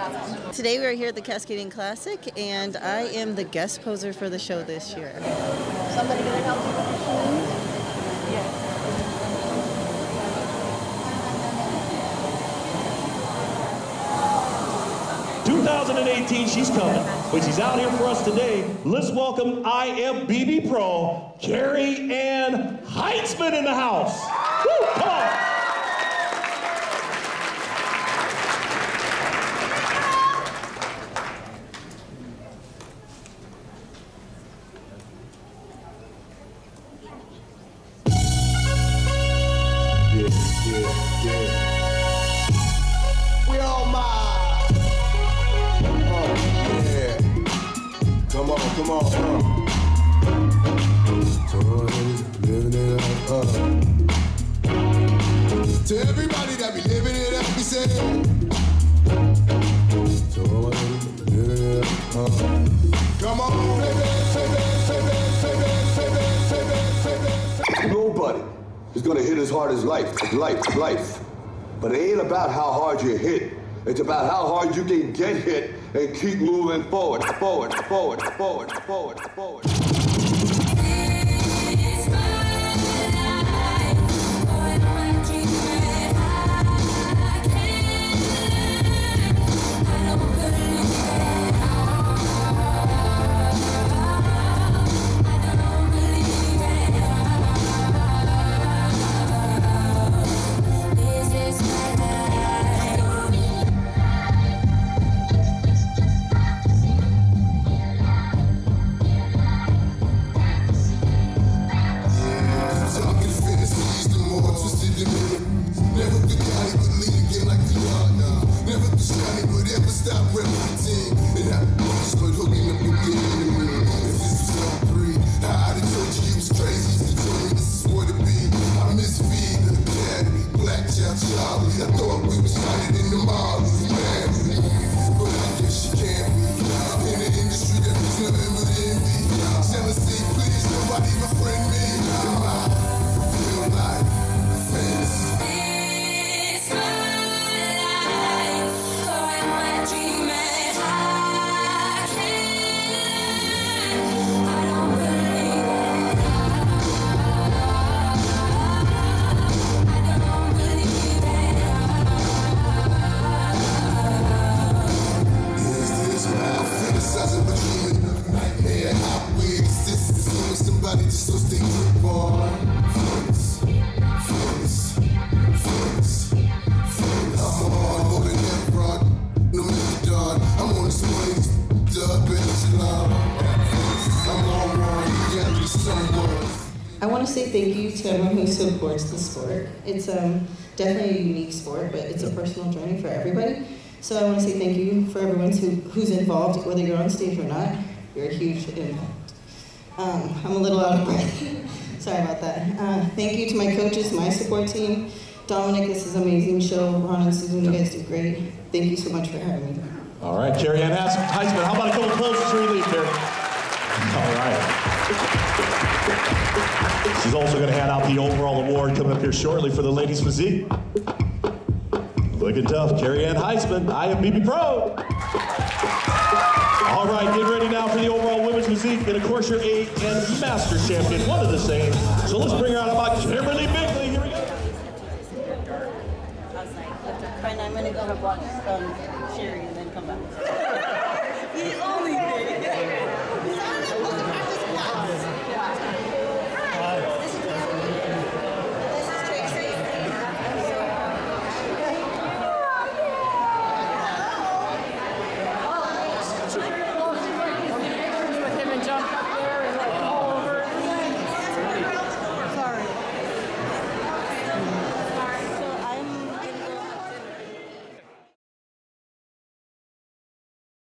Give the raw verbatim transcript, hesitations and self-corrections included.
Today we are here at the Cascading Classic, and I am the guest poser for the show this year. Somebody gonna help you with the shoes? Yes. two thousand eighteen, she's coming, but she's out here for us today. Let's welcome I Am B B Pro, Carrie Ann Heitzman in the house. Woo, come on. Yeah, yeah, yeah. We all mine. Oh, yeah. Come on, come on, uh. So living it up, uh. To everybody that be living it up, we say. So living it up, uh. Come on, baby, baby, baby, baby, baby, baby, baby. Nobody is gonna hit as hard as life, life, life. But it ain't about how hard you hit. It's about how hard you can get hit and keep moving forward, forward, forward, forward, forward, forward. I want to say thank you to everyone who supports the sport. It's um, definitely a unique sport, but it's a personal journey for everybody. So I want to say thank you for everyone who, who's involved, whether you're on stage or not. You're a huge impact. Um, I'm a little out of breath. Sorry about that. Uh, thank you to my coaches, my support team. Dominic, this is an amazing show. Ron and Susan, you guys do great. Thank you so much for having me. All right, Carrie Ann Heitzman, how about a couple closes to relief, Carrie? All right. She's also going to hand out the overall award coming up here shortly for the ladies' physique. Looking tough, Carrie Ann Heitzman, I Am B B Pro. All right, get ready now for the overall women's physique. And of course, your eight and master champion, one of the same. So let's bring her out about Kimberly Bigley. Here we go. I was like, fine, I'm going to go watch um, Sherry and then come back. He only